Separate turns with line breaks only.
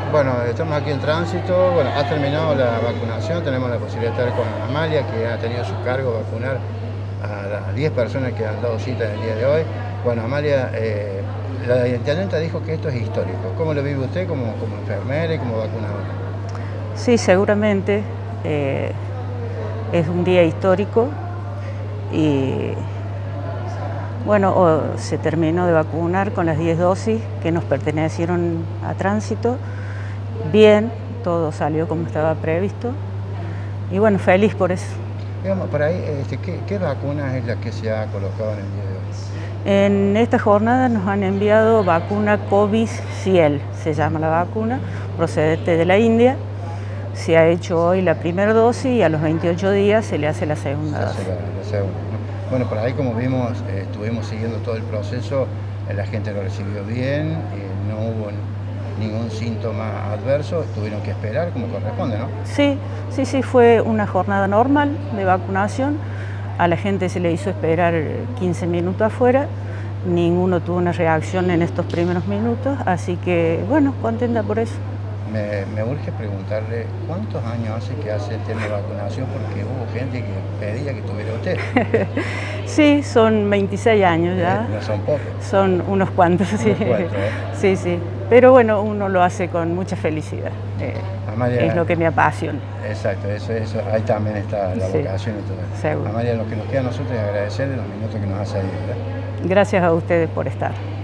Bueno, estamos aquí en tránsito, bueno, ha terminado la vacunación, tenemos la posibilidad de estar con Amalia, que ha tenido a su cargo vacunar a las 10 personas que han dado cita en el día de hoy. Bueno, Amalia, la intendenta dijo que esto es histórico. ¿Cómo lo vive usted como enfermera y como vacunadora?
Sí, seguramente es un día histórico y bueno, se terminó de vacunar con las 10 dosis que nos pertenecieron a tránsito. Bien, todo salió como estaba previsto y bueno, feliz por eso.
Digamos, por ahí, ¿qué vacuna es la que se ha colocado en el día de hoy?
En esta jornada nos han enviado vacuna Covishield, se llama la vacuna, procedente de la India. Se ha hecho hoy la primera dosis y a los 28 días se le hace la segunda dosis.
La segunda, ¿no? Bueno, por ahí como vimos, estuvimos siguiendo todo el proceso, la gente lo recibió bien, no hubo ningún síntoma adverso, tuvieron que esperar como corresponde, ¿no?
Sí, fue una jornada normal de vacunación. A la gente se le hizo esperar 15 minutos afuera, ninguno tuvo una reacción en estos primeros minutos, así que bueno, contenta por eso.
Me urge preguntarle cuántos años hace que hace el tema de vacunación, porque hubo gente que pedía que tuviera usted.
Sí, son 26 años ya.
No son pocos.
Son unos cuantos, sí.
Unos cuantos, ¿eh?
Sí. Pero bueno, uno lo hace con mucha felicidad.
Amalia,
es lo que me apasiona.
Exacto, eso, ahí también está la vocación y todo.
Seguro.
Amalia, lo que nos queda a nosotros es agradecerle los minutos que nos ha salido, ¿verdad?
Gracias a ustedes por estar.